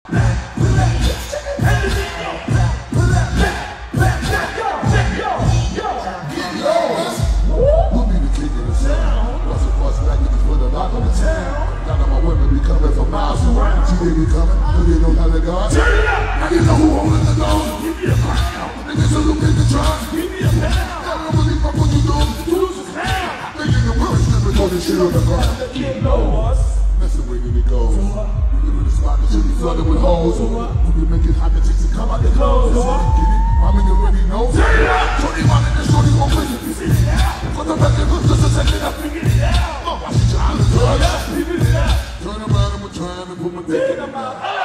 Turn around and we're trying to put my dick in the mouth.